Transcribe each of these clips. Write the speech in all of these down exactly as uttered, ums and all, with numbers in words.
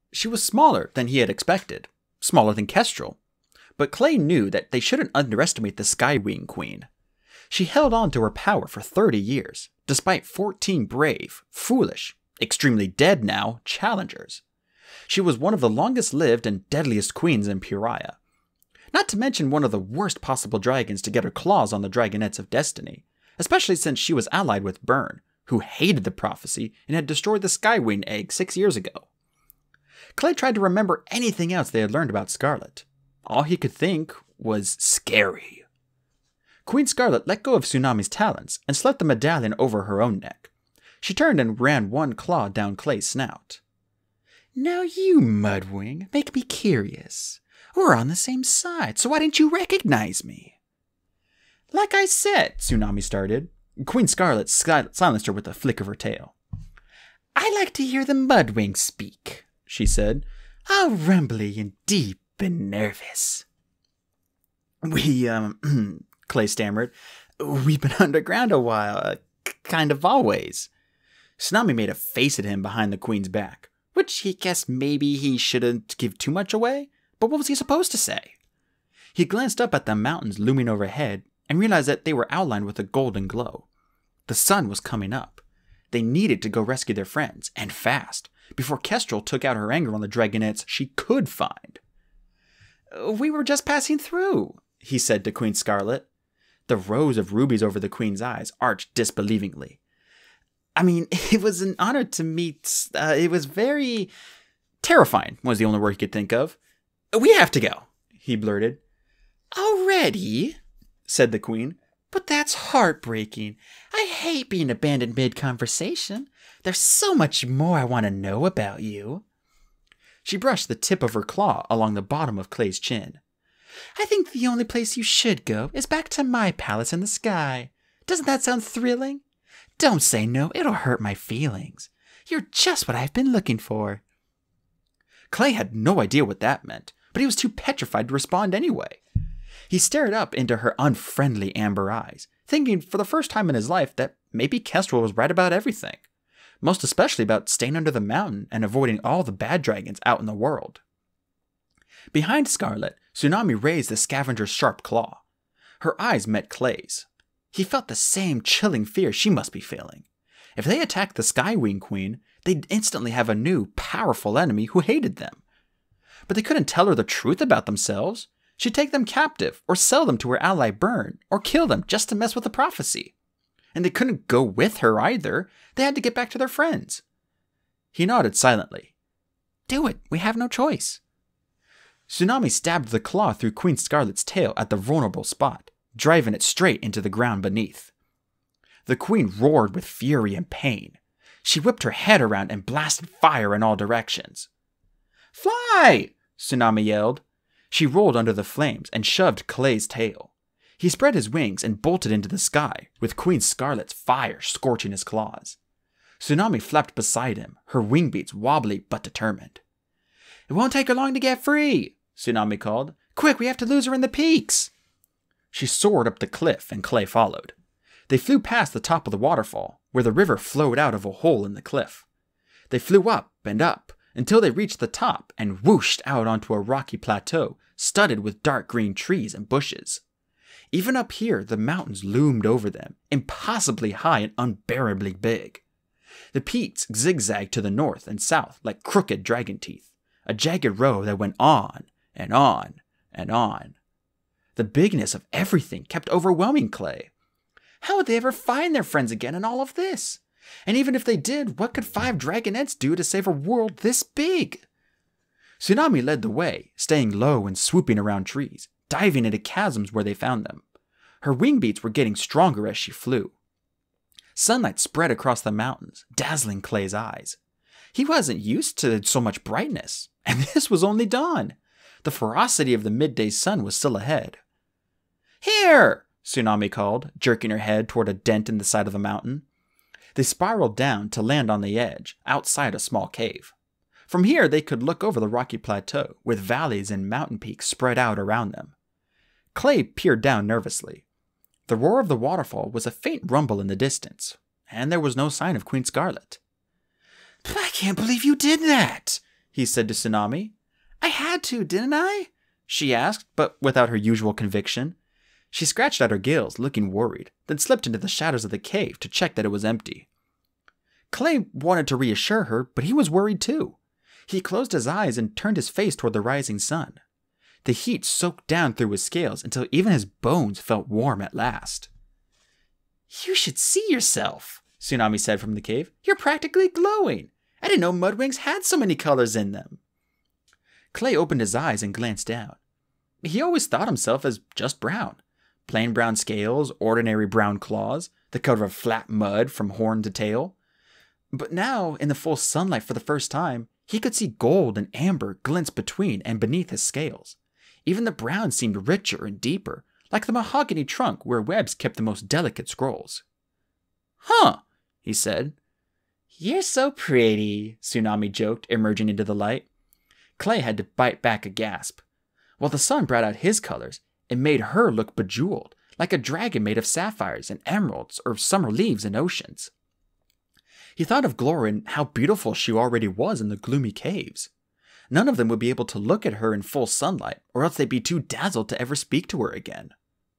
She was smaller than he had expected, smaller than Kestrel. But Clay knew that they shouldn't underestimate the Skywing Queen. She held on to her power for thirty years, despite fourteen brave, foolish, extremely dead now, challengers. She was one of the longest-lived and deadliest queens in Puriah. Not to mention one of the worst possible dragons to get her claws on the Dragonets of Destiny, especially since she was allied with Byrne, who hated the prophecy and had destroyed the Skywing egg six years ago. Clay tried to remember anything else they had learned about Scarlet. All he could think was scary. Queen Scarlet let go of Tsunami's talons and slipped the medallion over her own neck. She turned and ran one claw down Clay's snout. "Now you, Mudwing, make me curious. We're on the same side, so why didn't you recognize me?" "Like I said," Tsunami started. Queen Scarlet silenced her with a flick of her tail. "I like to hear the Mudwing speak," she said. "All rumbly and deep and nervous." We, um, Clay stammered, "we've been underground a while, uh, kind of always." Tsunami made a face at him behind the Queen's back, which he guessed maybe he shouldn't give too much away, but what was he supposed to say? He glanced up at the mountains looming overhead and realized that they were outlined with a golden glow. The sun was coming up. They needed to go rescue their friends, and fast, before Kestrel took out her anger on the Dragonets she could find. "We were just passing through," he said to Queen Scarlet. The rows of rubies over the Queen's eyes arched disbelievingly. "I mean, it was an honor to meet, uh, it was very terrifying," was the only word he could think of. "We have to go," he blurted. "Already?" said the Queen. "But that's heartbreaking. I hate being abandoned mid-conversation. There's so much more I want to know about you." She brushed the tip of her claw along the bottom of Clay's chin. "I think the only place you should go is back to my palace in the sky. Doesn't that sound thrilling? Don't say no, it'll hurt my feelings. You're just what I've been looking for." Clay had no idea what that meant, but he was too petrified to respond anyway. He stared up into her unfriendly amber eyes, thinking for the first time in his life that maybe Kestrel was right about everything, most especially about staying under the mountain and avoiding all the bad dragons out in the world. Behind Scarlet, Tsunami raised the scavenger's sharp claw. Her eyes met Clay's. He felt the same chilling fear she must be feeling. If they attacked the Skywing Queen, they'd instantly have a new, powerful enemy who hated them. But they couldn't tell her the truth about themselves. She'd take them captive, or sell them to her ally Byrne, or kill them just to mess with the prophecy. And they couldn't go with her either. They had to get back to their friends. He nodded silently. "Do it. We have no choice." Tsunami stabbed the claw through Queen Scarlet's tail at the vulnerable spot, driving it straight into the ground beneath. The Queen roared with fury and pain. She whipped her head around and blasted fire in all directions. "Fly!" Tsunami yelled. She rolled under the flames and shoved Clay's tail. He spread his wings and bolted into the sky, with Queen Scarlet's fire scorching his claws. Tsunami flapped beside him, her wing beats wobbly but determined. "It won't take her long to get free," Tsunami called. "Quick, we have to lose her in the peaks." She soared up the cliff and Clay followed. They flew past the top of the waterfall, where the river flowed out of a hole in the cliff. They flew up and up, until they reached the top and whooshed out onto a rocky plateau studded with dark green trees and bushes. Even up here, the mountains loomed over them, impossibly high and unbearably big. The peaks zigzagged to the north and south like crooked dragon teeth, a jagged row that went on and on and on. The bigness of everything kept overwhelming Clay. How would they ever find their friends again in all of this? And even if they did, what could five Dragonets do to save a world this big? Tsunami led the way, staying low and swooping around trees, diving into chasms where they found them. Her wing beats were getting stronger as she flew. Sunlight spread across the mountains, dazzling Clay's eyes. He wasn't used to so much brightness, and this was only dawn. The ferocity of the midday sun was still ahead. "Here!" Tsunami called, jerking her head toward a dent in the side of the mountain. They spiraled down to land on the edge, outside a small cave. From here they could look over the rocky plateau, with valleys and mountain peaks spread out around them. Clay peered down nervously. The roar of the waterfall was a faint rumble in the distance, and there was no sign of Queen Scarlet. "I can't believe you did that," he said to Tsunami. I had to, didn't I? She asked, but without her usual conviction. She scratched at her gills, looking worried, then slipped into the shadows of the cave to check that it was empty. Clay wanted to reassure her, but he was worried too. He closed his eyes and turned his face toward the rising sun. The heat soaked down through his scales until even his bones felt warm at last. You should see yourself, Tsunami said from the cave. You're practically glowing. I didn't know mudwings had so many colors in them. Clay opened his eyes and glanced down. He always thought himself as just brown. Plain brown scales, ordinary brown claws, the color of flat mud from horn to tail. But now, in the full sunlight for the first time, he could see gold and amber glints between and beneath his scales. Even the brown seemed richer and deeper, like the mahogany trunk where Webs kept the most delicate scrolls. Huh, he said. You're so pretty, Tsunami joked, emerging into the light. Clay had to bite back a gasp. While the sun brought out his colors, it made her look bejeweled, like a dragon made of sapphires and emeralds or summer leaves and oceans. He thought of Glora and how beautiful she already was in the gloomy caves. None of them would be able to look at her in full sunlight, or else they'd be too dazzled to ever speak to her again.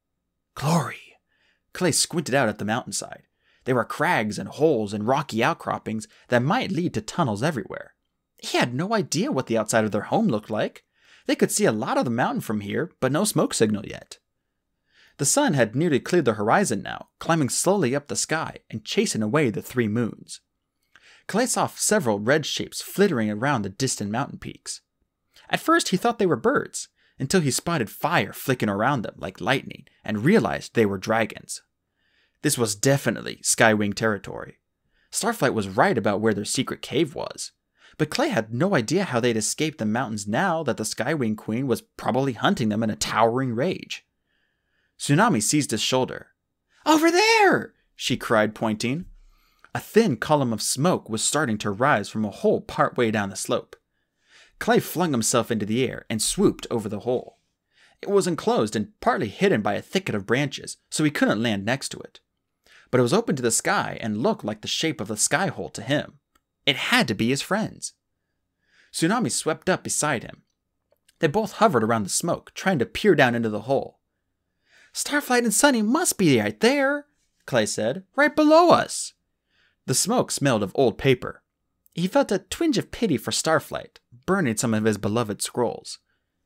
Glory! Clay squinted out at the mountainside. There were crags and holes and rocky outcroppings that might lead to tunnels everywhere. He had no idea what the outside of their home looked like. They could see a lot of the mountain from here, but no smoke signal yet. The sun had nearly cleared the horizon now, climbing slowly up the sky and chasing away the three moons. Clay saw several red shapes flittering around the distant mountain peaks. At first he thought they were birds, until he spotted fire flicking around them like lightning and realized they were dragons. This was definitely Skywing territory. Starflight was right about where their secret cave was, but Clay had no idea how they'd escaped the mountains now that the Skywing Queen was probably hunting them in a towering rage. Tsunami seized his shoulder. Over there! She cried, pointing. A thin column of smoke was starting to rise from a hole partway down the slope. Clay flung himself into the air and swooped over the hole. It was enclosed and partly hidden by a thicket of branches, so he couldn't land next to it. But it was open to the sky and looked like the shape of a sky hole to him. It had to be his friends. Tsunami swept up beside him. They both hovered around the smoke, trying to peer down into the hole. Starflight and Sunny must be right there, Clay said, right below us. The smoke smelled of old paper. He felt a twinge of pity for Starflight, burning some of his beloved scrolls.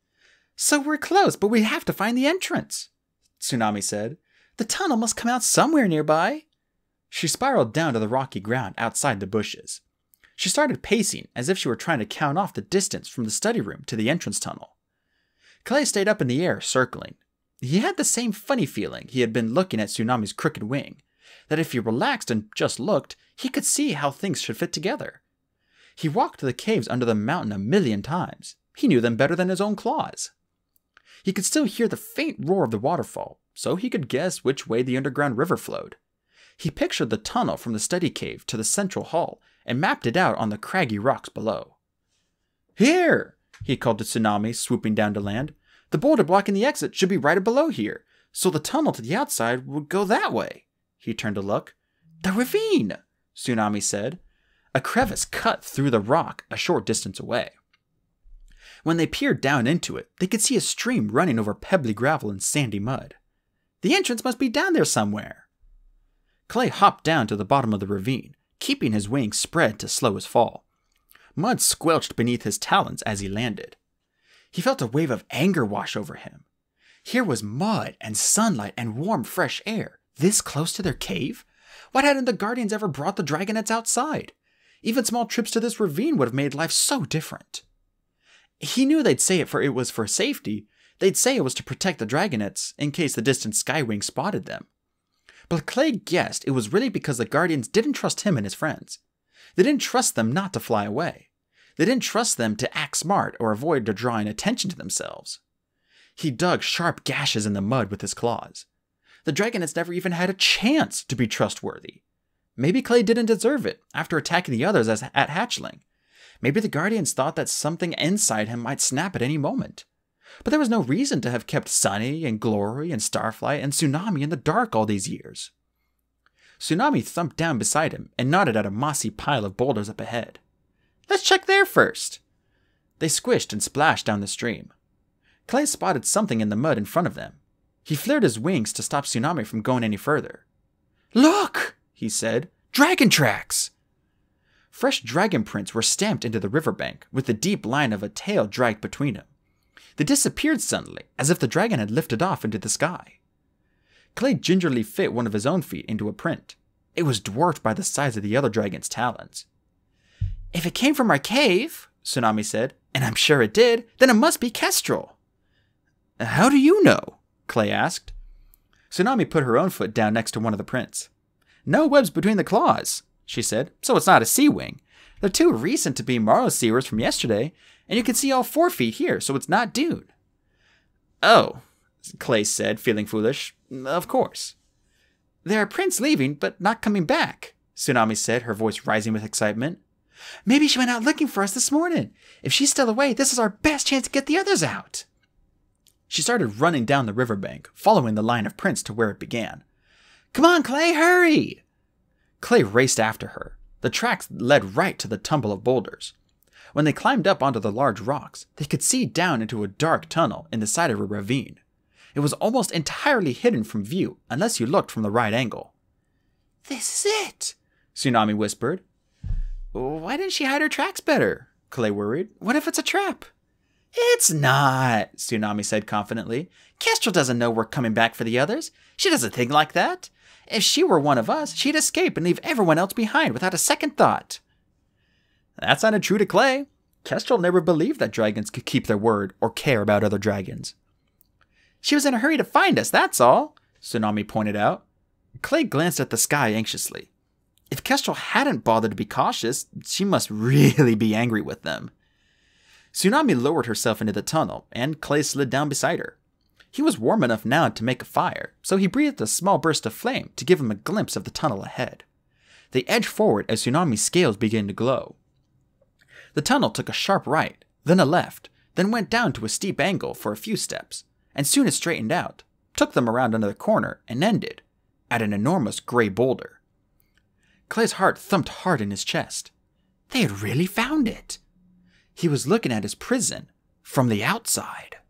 So we're close, but we have to find the entrance, Tsunami said. The tunnel must come out somewhere nearby. She spiraled down to the rocky ground outside the bushes. She started pacing as if she were trying to count off the distance from the study room to the entrance tunnel. Clay stayed up in the air, circling. He had the same funny feeling he had been looking at Tsunami's crooked wing, that if he relaxed and just looked, he could see how things should fit together. He walked the caves under the mountain a million times. He knew them better than his own claws. He could still hear the faint roar of the waterfall, so he could guess which way the underground river flowed. He pictured the tunnel from the study cave to the central hall and mapped it out on the craggy rocks below. Here! He called to Tsunami, swooping down to land. The boulder blocking the exit should be right below here, so the tunnel to the outside would go that way. He turned to look. The ravine, Tsunami said. A crevice cut through the rock a short distance away. When they peered down into it, they could see a stream running over pebbly gravel and sandy mud. The entrance must be down there somewhere. Clay hopped down to the bottom of the ravine, keeping his wings spread to slow his fall. Mud squelched beneath his talons as he landed. He felt a wave of anger wash over him. Here was mud and sunlight and warm, fresh air, this close to their cave? Why hadn't the Guardians ever brought the Dragonets outside? Even small trips to this ravine would have made life so different. He knew they'd say it for it was for safety. They'd say it was to protect the Dragonets in case the distant Skywing spotted them. But Clay guessed it was really because the Guardians didn't trust him and his friends. They didn't trust them not to fly away. They didn't trust them to act smart or avoid drawing attention to themselves. He dug sharp gashes in the mud with his claws. The Dragonets never even had a chance to be trustworthy. Maybe Clay didn't deserve it after attacking the others as, at Hatchling. Maybe the Guardians thought that something inside him might snap at any moment. But there was no reason to have kept Sunny and Glory and Starflight and Tsunami in the dark all these years. Tsunami thumped down beside him and nodded at a mossy pile of boulders up ahead. Let's check there first. They squished and splashed down the stream. Clay spotted something in the mud in front of them. He flared his wings to stop Tsunami from going any further. "Look!" he said. "Dragon tracks!" Fresh dragon prints were stamped into the riverbank, with the deep line of a tail dragged between them. They disappeared suddenly, as if the dragon had lifted off into the sky. Clay gingerly fit one of his own feet into a print. It was dwarfed by the size of the other dragon's talons. "If it came from our cave," Tsunami said, "and I'm sure it did, then it must be Kestrel." "How do you know?" Clay asked. Tsunami put her own foot down next to one of the prints. "No webs between the claws," she said, "so it's not a sea wing. They're too recent to be marrow seawers from yesterday, and you can see all four feet here, so it's not Dune." "Oh," Clay said, feeling foolish. "Of course." "There are prints leaving, but not coming back," Tsunami said, her voice rising with excitement. "Maybe she went out looking for us this morning. If she's still away, this is our best chance to get the others out." She started running down the riverbank, following the line of prints to where it began. "Come on, Clay, hurry!" Clay raced after her. The tracks led right to the tumble of boulders. When they climbed up onto the large rocks, they could see down into a dark tunnel in the side of a ravine. It was almost entirely hidden from view unless you looked from the right angle. "This is it," Tsunami whispered. "Why didn't she hide her tracks better?" Clay worried. "What if it's a trap?" "It's not," Tsunami said confidently. "Kestrel doesn't know we're coming back for the others. She doesn't think like that. If she were one of us, she'd escape and leave everyone else behind without a second thought." That sounded true to Clay. Kestrel never believed that dragons could keep their word or care about other dragons. "She was in a hurry to find us, that's all," Tsunami pointed out. Clay glanced at the sky anxiously. If Kestrel hadn't bothered to be cautious, she must really be angry with them. Tsunami lowered herself into the tunnel, and Clay slid down beside her. He was warm enough now to make a fire, so he breathed a small burst of flame to give him a glimpse of the tunnel ahead. They edged forward as Tsunami's scales began to glow. The tunnel took a sharp right, then a left, then went down to a steep angle for a few steps, and soon it straightened out, took them around another corner, and ended at an enormous gray boulder. Clay's heart thumped hard in his chest. They had really found it. He was looking at his prison from the outside.